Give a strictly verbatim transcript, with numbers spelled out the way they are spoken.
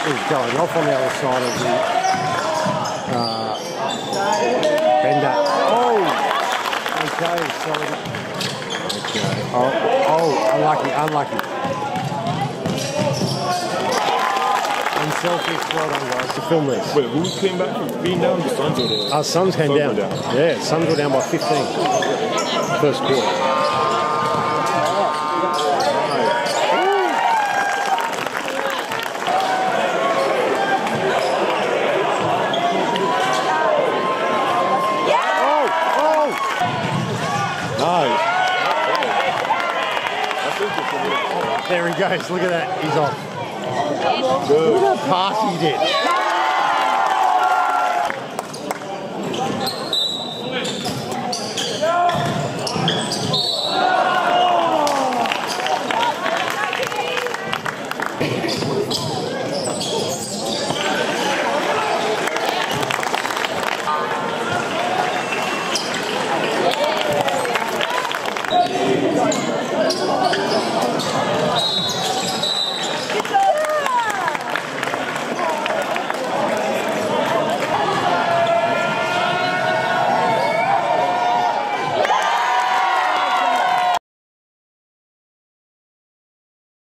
is going off on the other side of the uh, bender. Oh! Okay, so... Okay. Oh, oh, unlucky, unlucky. Unselfish, well done, guys, to film this. Wait, who came back from being down? The Suns or the... Our Suns came down. down. Yeah, Suns were down by fifteen. First quarter. There he goes, look at that, he's off. Good. Look at that pass he did.